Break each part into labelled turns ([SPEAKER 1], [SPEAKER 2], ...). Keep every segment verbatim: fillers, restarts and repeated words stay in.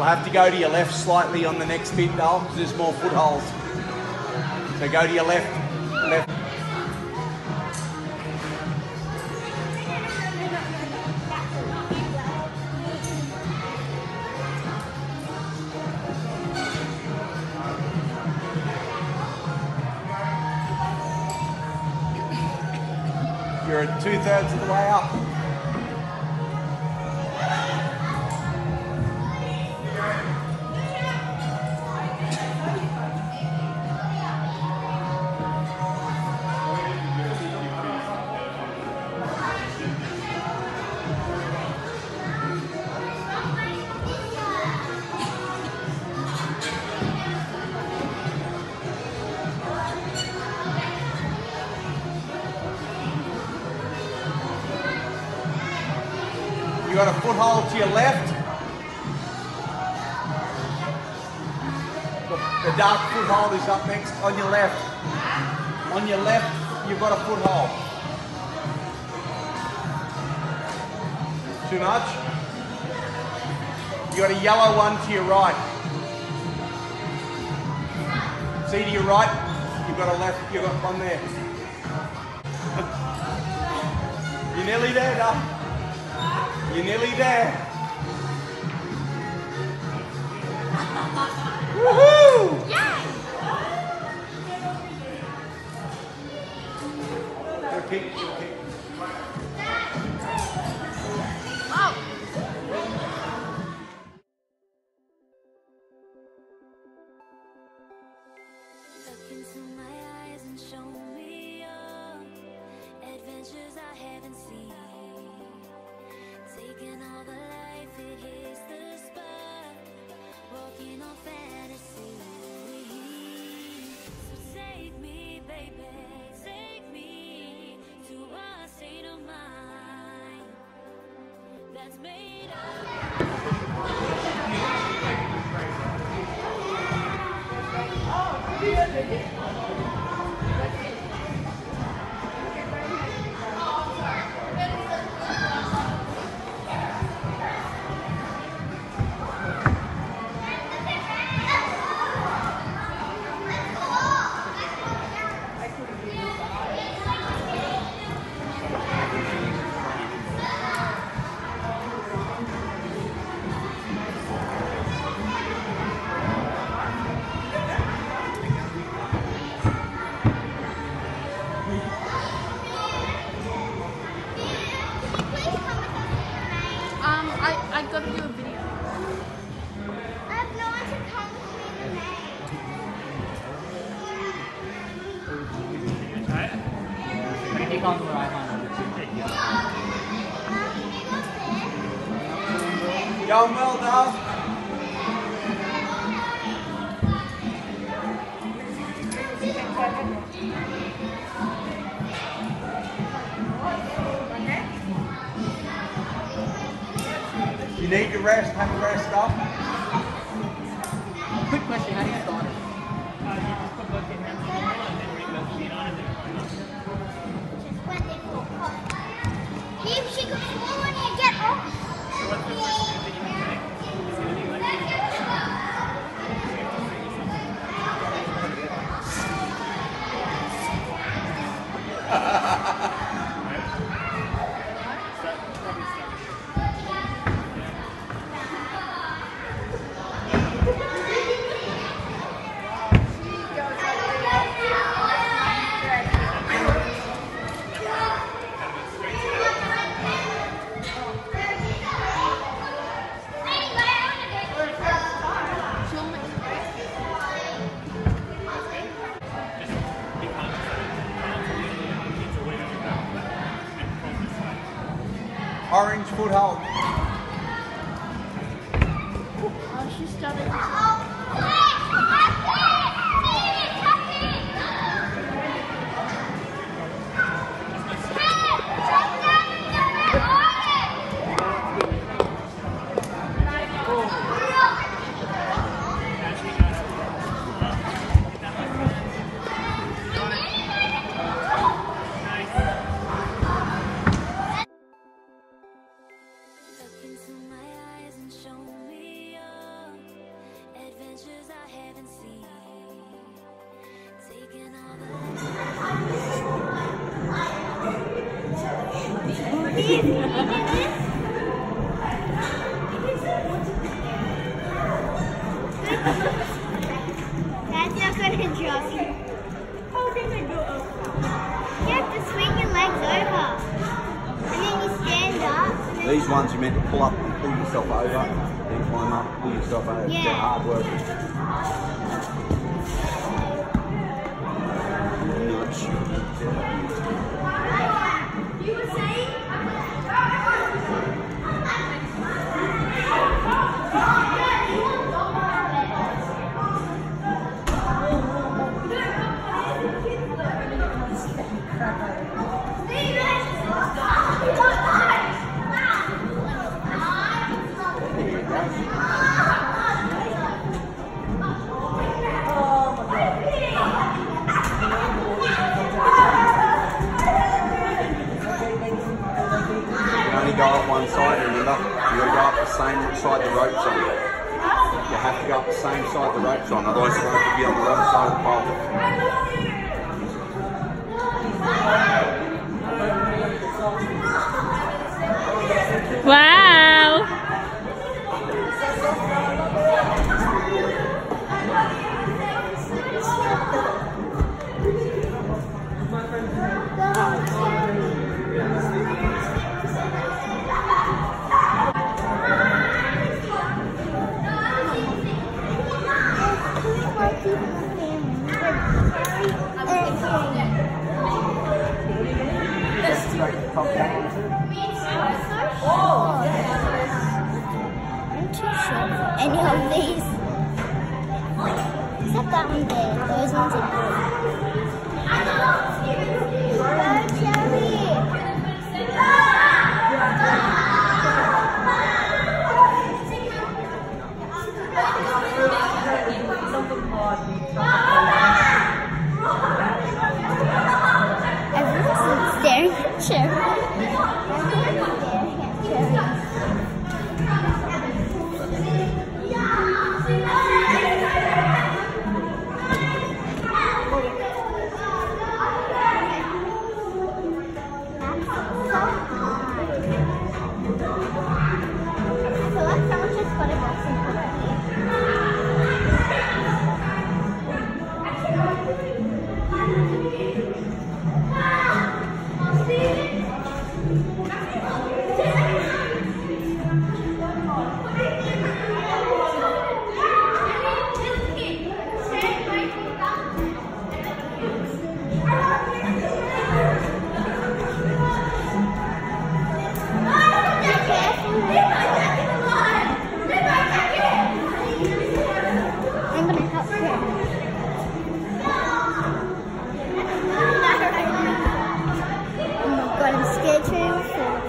[SPEAKER 1] have to go to your left slightly on the next bit, though, because there's more footholds. So go to your left, left. You're at two thirds of the way up. You got a foothold to your left. The dark foothold is up next on your left. On your left, you've got a foothold. Too much? You got a yellow one to your right. See to your right, you've got a left, you've got one there. You're nearly there, Duff. You're nearly there. Woohoo! Yeah! Go kick, go kick.
[SPEAKER 2] Oh! Look into my eyes and show me your adventures I haven't seen. Taking all the life, it hits the spot. Walking on fantasy. So take me, baby, take me to a state of mind that's made
[SPEAKER 3] Um, I, I gotta do a video.
[SPEAKER 2] I have no one to come with me.
[SPEAKER 4] Take on the right hand.
[SPEAKER 1] Going well, Duff. You need to rest, have a rest up.
[SPEAKER 4] Quick question, how do you start it?
[SPEAKER 2] If she could fall when you get off.
[SPEAKER 1] Orange foothold.
[SPEAKER 3] Oh, she started to...
[SPEAKER 2] Look into my eyes and show me your
[SPEAKER 5] this. Can you do this? That's not gonna drop you. How did it go up? You have to swing your legs over. And then you stand up. And then
[SPEAKER 1] These ones you meant to pull up and pull yourself over. Then climb up, pull yourself over.
[SPEAKER 5] Yeah.
[SPEAKER 1] They're hard work. Nudge.
[SPEAKER 5] You were saying?
[SPEAKER 1] Go up one side, remember? You gotta go up the same side the rope's on. You have to go up the same side the rope's on, otherwise the rope will be on the other side of the pole.
[SPEAKER 6] Wow!
[SPEAKER 5] I'm too short for any of these. Except that one there. Those ones are good. Everyone's staring at Cherry. Everyone's staring at Cherry. I'm gonna help her. Oh my god, I'm scared to fall.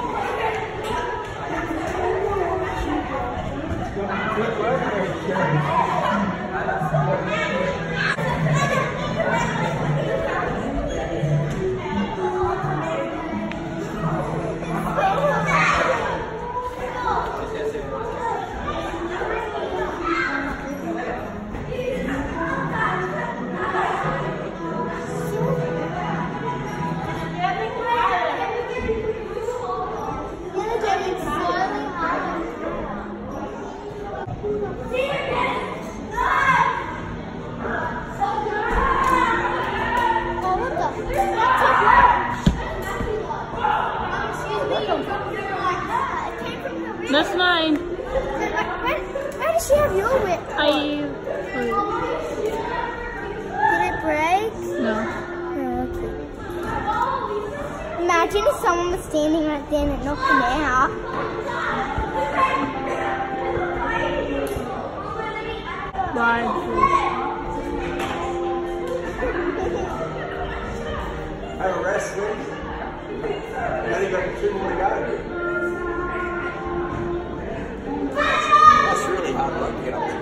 [SPEAKER 6] That's mine.
[SPEAKER 5] Where, where does she have your whip?
[SPEAKER 6] I.
[SPEAKER 5] Did it break?
[SPEAKER 6] No.
[SPEAKER 5] Oh, okay. Imagine if someone was standing right there and it knocked them out.
[SPEAKER 6] Bye.
[SPEAKER 1] Have a rest, please. You only got two more to go. That's really hard work to get up there.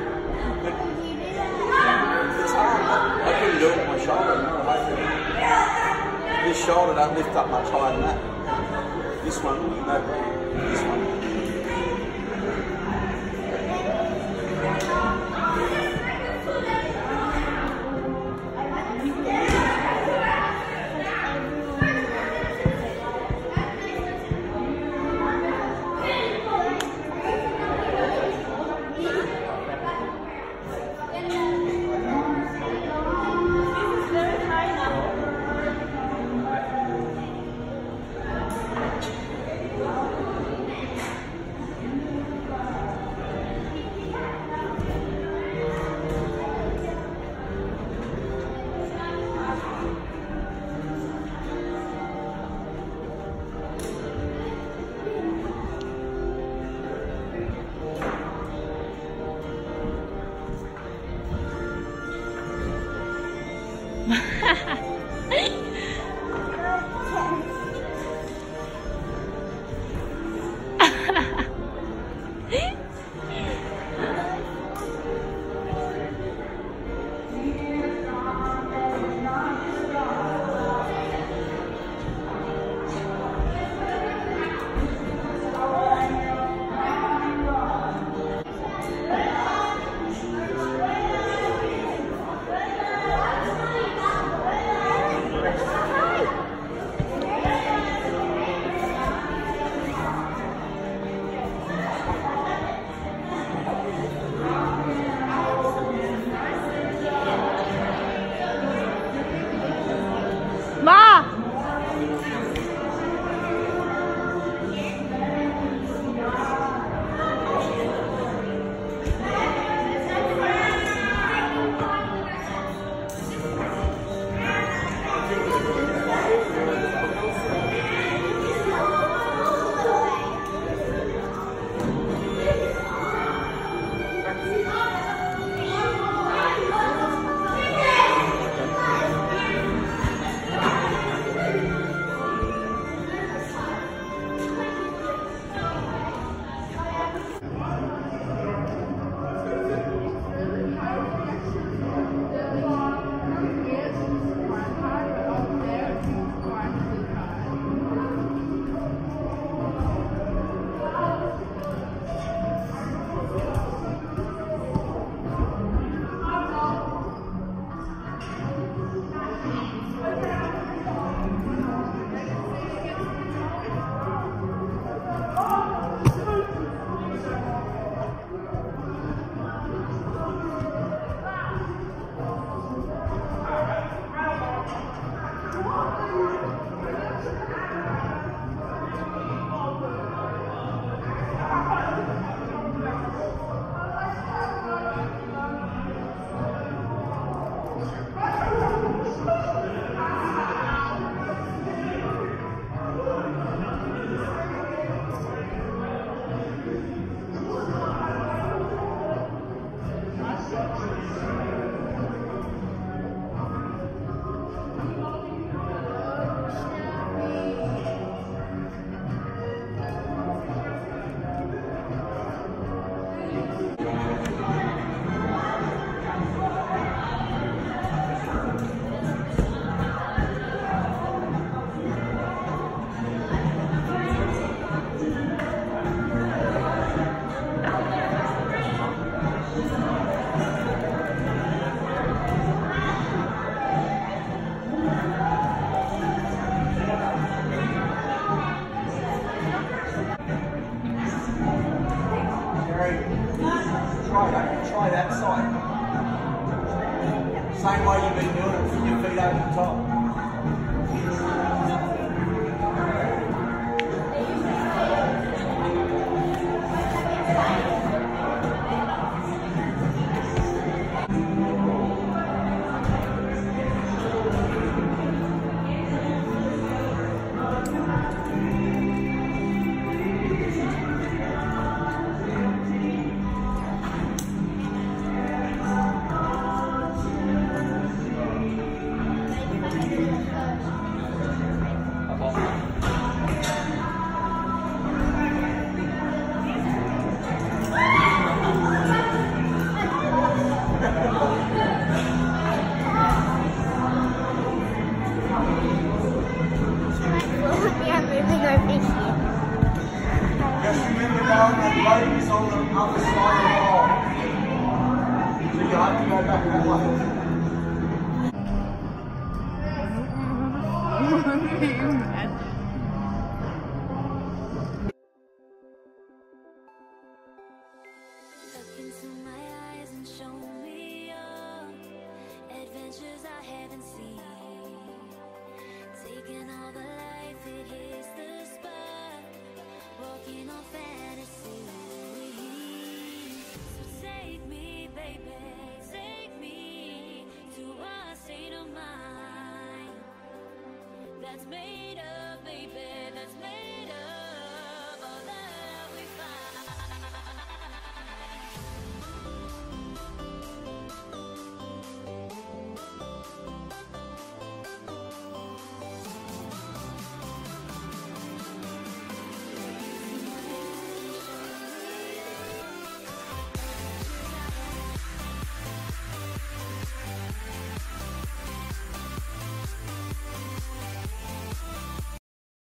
[SPEAKER 1] It's hard. I couldn't do it with my shoulder. No, I couldn't. This shoulder don't lift up much higher than that. This one, no problem. This one.
[SPEAKER 6] Ma!
[SPEAKER 1] Try that, try that side. Same way you've been doing it, with your feet over the top. Just remember, Darren, that rope is on the other side of the wall. So you have to go back that way.